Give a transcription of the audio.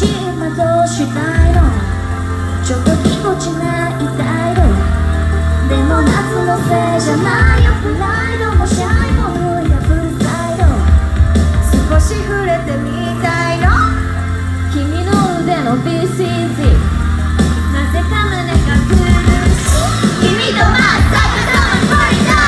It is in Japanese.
今どうしたいの？ちょっとぎこちない態度。でも夏のせいじゃないよ。プライドもシャイも脱いだフルサイド。少し触れてみたいの。君の腕の This easy。 なぜか胸が苦しい。君とまっさかさまにパリだ。